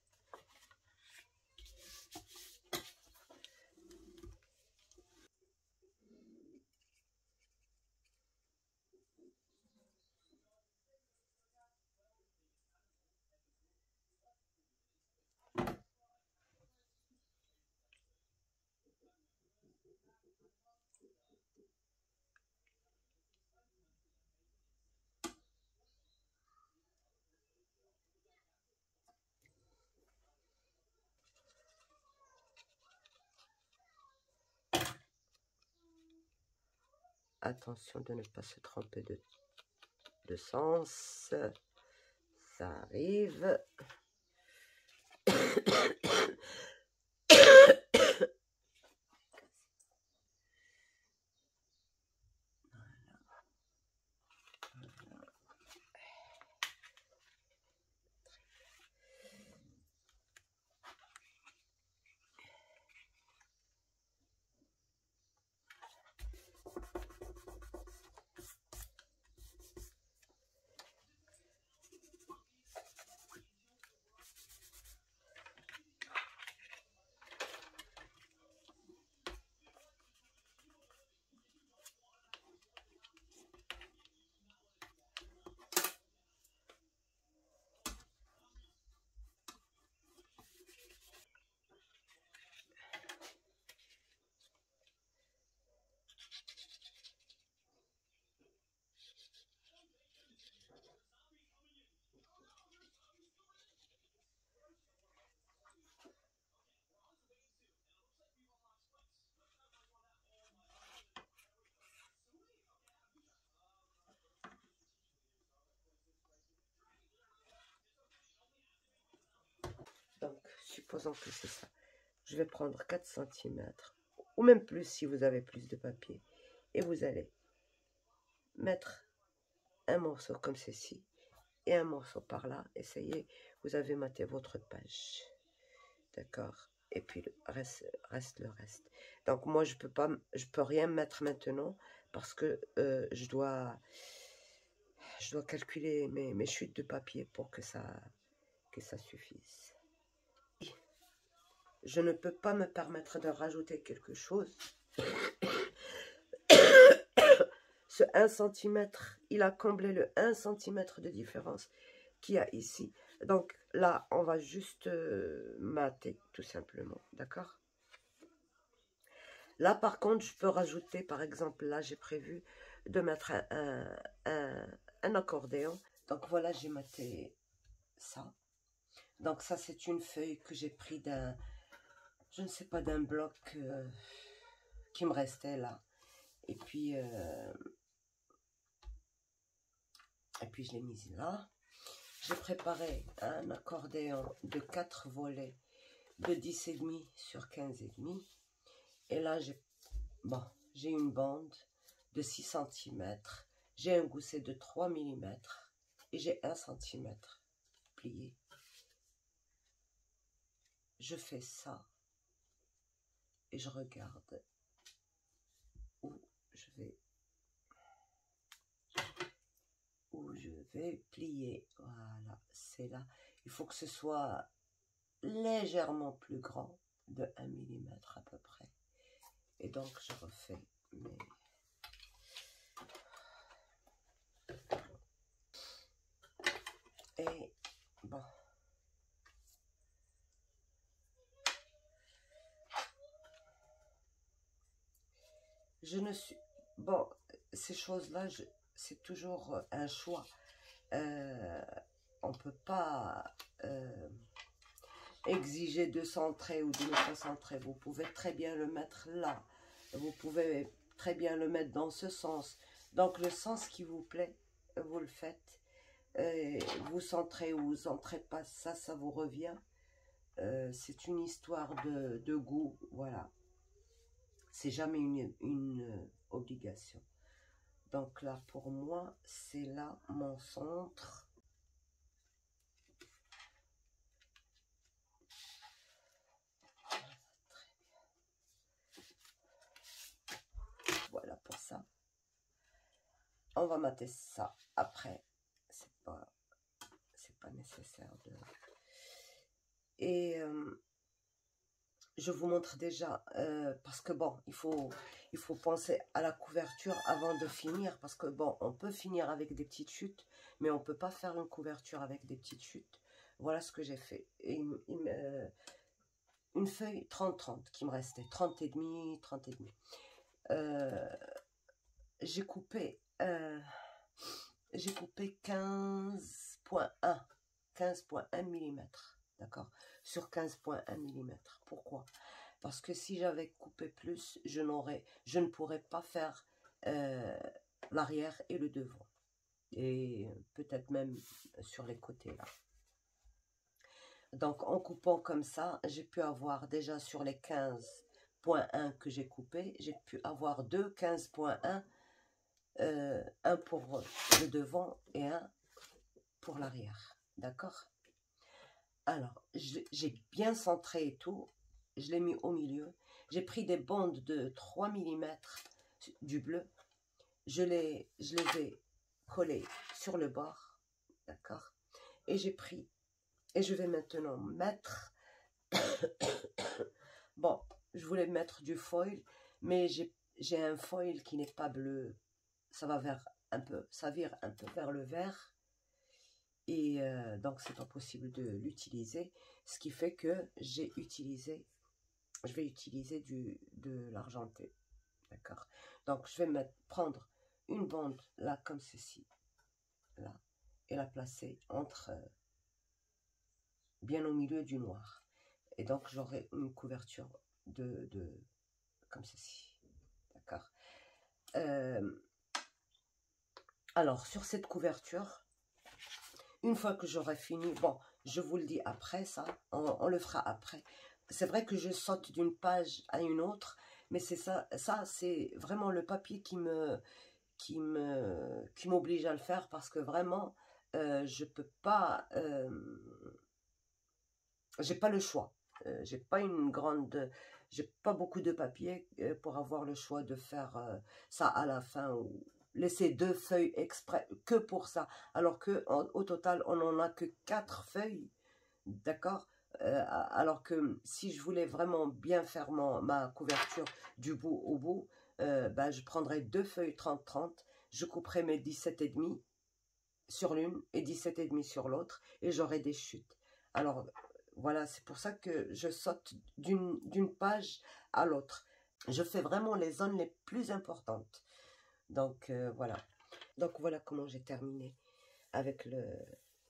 Attention de ne pas se tromper de sens. Ça arrive. Donc, supposons que c'est ça. Je vais prendre 4 cm, ou même plus si vous avez plus de papier. Et vous allez mettre un morceau comme ceci, et un morceau par là. Essayez, vous avez maté votre page. D'accord? Et puis, reste le reste. Donc, moi, je peux rien mettre maintenant, parce que je dois calculer mes chutes de papier pour que ça suffise. Je ne peux pas me permettre de rajouter quelque chose. Ce 1 cm, il a comblé le 1 cm de différence qu'il y a ici. Donc là, on va juste mater, tout simplement. D'accord? Là, par contre, je peux rajouter, par exemple, là, j'ai prévu de mettre un accordéon. Donc voilà, j'ai maté ça. Donc ça, c'est une feuille que j'ai pris d'un, je ne sais pas, d'un bloc qui me restait là. Et puis je l'ai mise là. J'ai préparé un accordéon de 4 volets de 10,5 sur 15,5. Et là, j'ai une bande de 6 cm. J'ai un gousset de 3 mm. Et j'ai 1 cm plié. Je fais ça. Et je regarde où je vais plier. Voilà, c'est là. Il faut que ce soit légèrement plus grand, de 1 mm à peu près. Et donc, je refais mes... je ne suis... Bon, ces choses-là, c'est toujours un choix. On ne peut pas exiger de centrer ou de ne pas centrer. Vous pouvez très bien le mettre là. Vous pouvez très bien le mettre dans ce sens. Donc, le sens qui vous plaît, vous le faites. Vous centrez ou vous centrez pas, ça vous revient. C'est une histoire de goût, voilà. C'est jamais une obligation. Donc là, pour moi, c'est là mon centre. Voilà pour ça. On va mater ça après. C'est pas nécessaire de... Et je vous montre déjà, parce que bon, il faut penser à la couverture avant de finir, parce que bon, on peut finir avec des petites chutes, mais on peut pas faire une couverture avec des petites chutes. Voilà ce que j'ai fait. Et une feuille 30-30 qui me restait, 30 et demi, 30 et demi. J'ai coupé 15,1 mm, d'accord, sur 15,1 mm. Pourquoi? Parce que si j'avais coupé plus, je ne pourrais pas faire l'arrière et le devant. Et peut-être même sur les côtés là. Donc en coupant comme ça, j'ai pu avoir déjà sur les 15,1 que j'ai coupé, j'ai pu avoir deux 15,1, un pour le devant et un pour l'arrière. D'accord? Alors, j'ai bien centré et tout. Je l'ai mis au milieu. J'ai pris des bandes de 3 mm du bleu. Je les ai collées sur le bord. D'accord? Et j'ai pris... Et je vais maintenant mettre... Bon, je voulais mettre du foil, mais j'ai un foil qui n'est pas bleu. Ça va ça vire un peu vers le vert. Et donc, c'est pas possible de l'utiliser. Ce qui fait que je vais utiliser de l'argenté. D'accord? Donc, je vais prendre une bande là, comme ceci. Là. Et la placer bien au milieu du noir. Et donc, j'aurai une couverture comme ceci. D'accord? Alors, sur cette couverture, une fois que j'aurai fini, bon, je vous le dis après ça, on le fera après. C'est vrai que je saute d'une page à une autre, mais c'est ça c'est vraiment le papier qui m'oblige à le faire, parce que vraiment, je peux pas, j'ai pas le choix. J'ai pas beaucoup de papier pour avoir le choix de faire ça à la fin, ou laisser 2 feuilles exprès que pour ça, alors que au total on en a que 4 feuilles, d'accord, alors que si je voulais vraiment bien faire ma couverture du bout au bout, ben, je prendrais 2 feuilles 30-30, je couperais mes 17,5 sur l'une et 17,5 sur l'autre, et j'aurai des chutes. Alors voilà, c'est pour ça que je saute d'une page à l'autre. Je fais vraiment les zones les plus importantes. Donc voilà. Donc voilà comment j'ai terminé avec le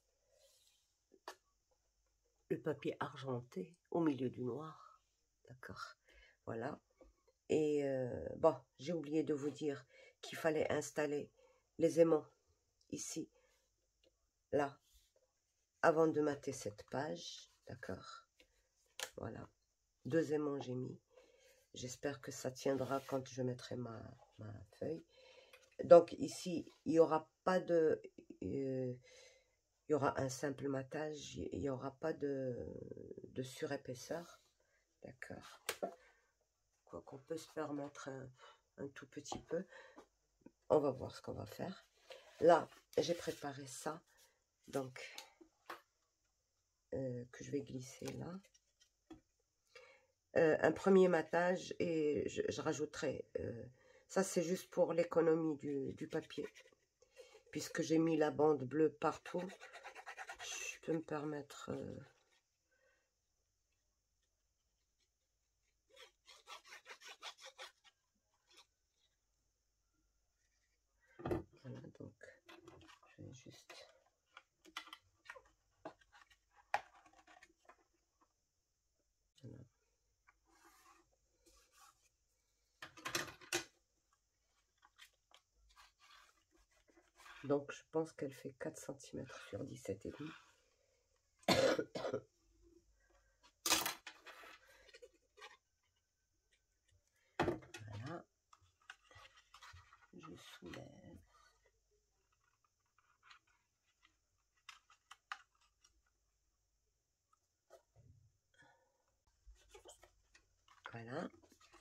papier argenté au milieu du noir. D'accord. Voilà. Et bon, j'ai oublié de vous dire qu'il fallait installer les aimants ici, là, avant de mater cette page. D'accord. Voilà. 2 aimants j'ai mis. J'espère que ça tiendra quand je mettrai ma feuille. Donc ici, il n'y aura pas de... il y aura un simple matage. Il n'y aura pas de surépaisseur. D'accord. Quoi qu'on peut se permettre un tout petit peu. On va voir ce qu'on va faire. Là, j'ai préparé ça. Donc, que je vais glisser là. Un premier matage, et je rajouterai, ça c'est juste pour l'économie du papier, puisque j'ai mis la bande bleue partout, je peux me permettre Donc, je pense qu'elle fait 4 cm sur 17,5. Voilà. Je soulève. Voilà.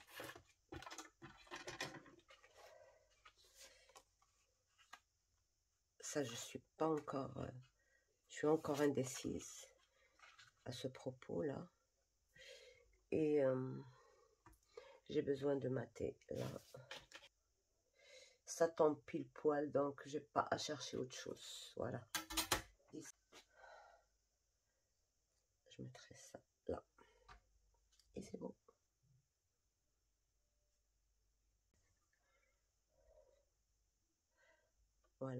Ça, je suis pas encore... je suis encore indécise à ce propos-là. Et j'ai besoin de mater là. Ça tombe pile poil, donc j'ai pas à chercher autre chose. Voilà. Je mettrai ça là. Et c'est bon. Voilà.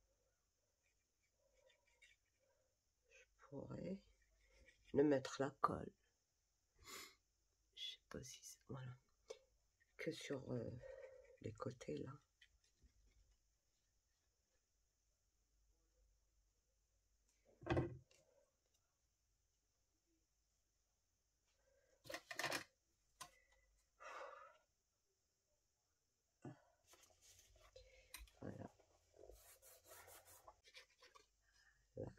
Je pourrais le mettre la colle. Je sais pas si c'est... Voilà. Que sur les côtés là. Voilà. Là.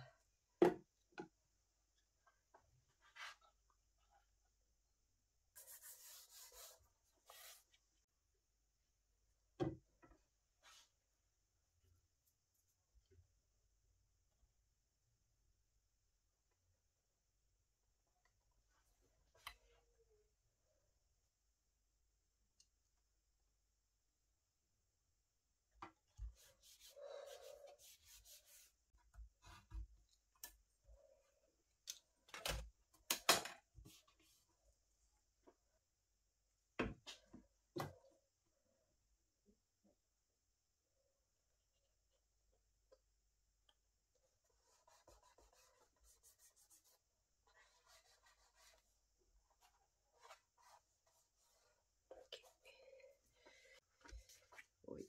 Oui.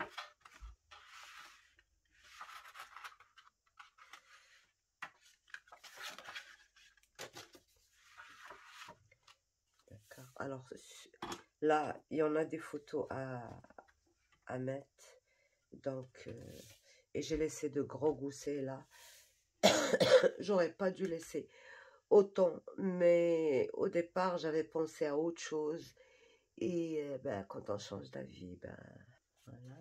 D'accord. Alors, là, il y en a des photos à mettre. Donc, et j'ai laissé de gros goussets là. J'aurais pas dû laisser autant, mais au départ, j'avais pensé à autre chose. Et ben, quand on change d'avis, ben voilà.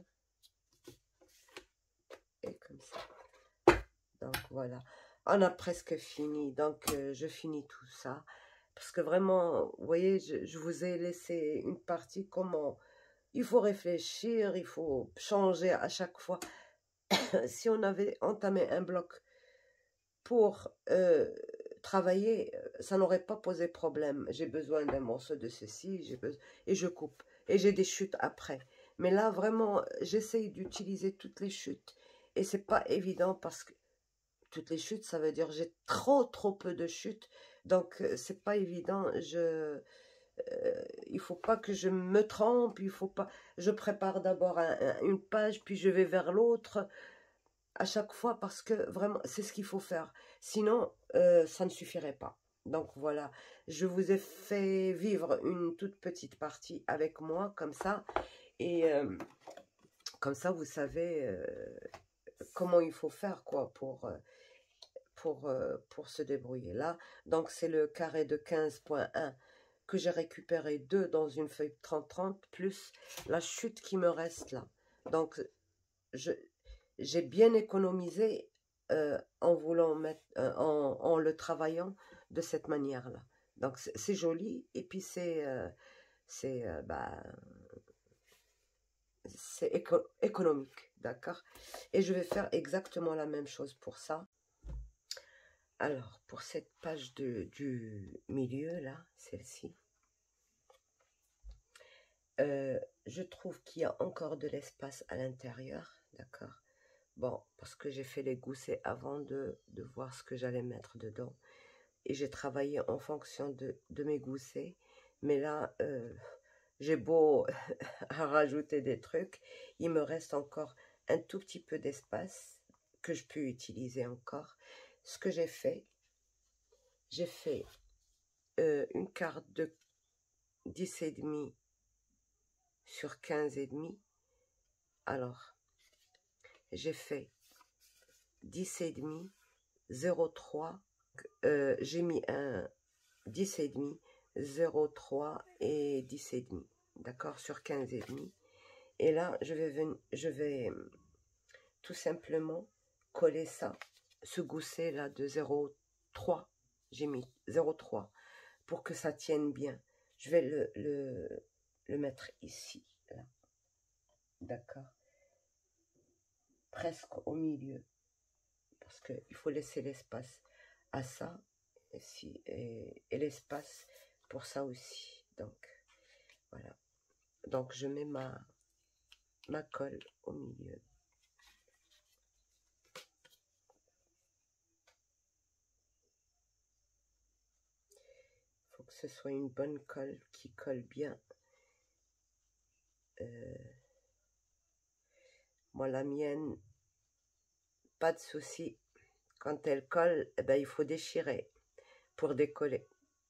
Et comme ça. Donc voilà. On a presque fini. Donc je finis tout ça. Parce que vraiment, vous voyez, je vous ai laissé une partie comment il faut réfléchir, il faut changer à chaque fois. Si on avait entamé un bloc pour travailler, ça n'aurait pas posé problème. J'ai besoin d'un morceau de ceci, j'ai besoin, et je coupe. Et j'ai des chutes après. Mais là, vraiment, j'essaye d'utiliser toutes les chutes. Et c'est pas évident parce que toutes les chutes, ça veut dire j'ai trop peu de chutes. Donc, c'est pas évident. Il faut pas que je me trompe. Il faut pas. Je prépare d'abord une page, puis je vais vers l'autre à chaque fois parce que vraiment, c'est ce qu'il faut faire. Sinon, ça ne suffirait pas. Donc voilà, je vous ai fait vivre une toute petite partie avec moi, comme ça. Et comme ça, vous savez comment il faut faire, quoi, pour se débrouiller. Là, donc c'est le carré de 15,1 que j'ai récupéré 2 dans une feuille 30-30, plus la chute qui me reste là. Donc, j'ai bien économisé en voulant mettre, en le travaillant de cette manière-là. Donc, c'est joli, et puis bah, c'est économique, d'accord? Et je vais faire exactement la même chose pour ça. Alors, pour cette page du milieu, là, celle-ci, je trouve qu'il y a encore de l'espace à l'intérieur, d'accord? Bon, parce que j'ai fait les goussets avant de voir ce que j'allais mettre dedans. Et j'ai travaillé en fonction de mes goussets. Mais là, j'ai beau à rajouter des trucs, il me reste encore un tout petit peu d'espace que je peux utiliser encore. Ce que j'ai fait une carte de 10,5 sur 15,5. Alors, j'ai fait 10,5, 0,3. J'ai mis un 10,5, 0,3 et 10,5. D'accord, sur 15,5. Et là, je vais tout simplement coller ça, ce gousset là de 0,3. J'ai mis 0,3 pour que ça tienne bien. Je vais le mettre ici, là. D'accord, presque au milieu, parce qu'il faut laisser l'espace à ça ici, et l'espace pour ça aussi. Donc voilà, donc je mets ma colle au milieu. Il faut que ce soit une bonne colle qui colle bien. Moi, la mienne, pas de souci. Quand elle colle, eh ben, il faut déchirer pour décoller.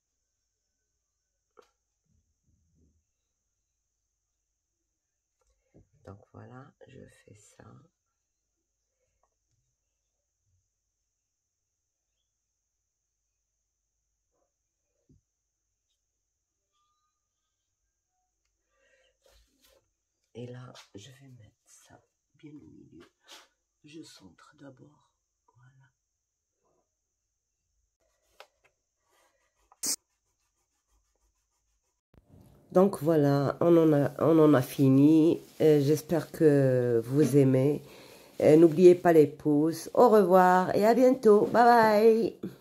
Donc voilà, je fais ça. Et là, je vais mettre ça bien au milieu. Je centre d'abord. Voilà. Donc voilà, on en a fini. J'espère que vous aimez. N'oubliez pas les pouces. Au revoir et à bientôt. Bye bye.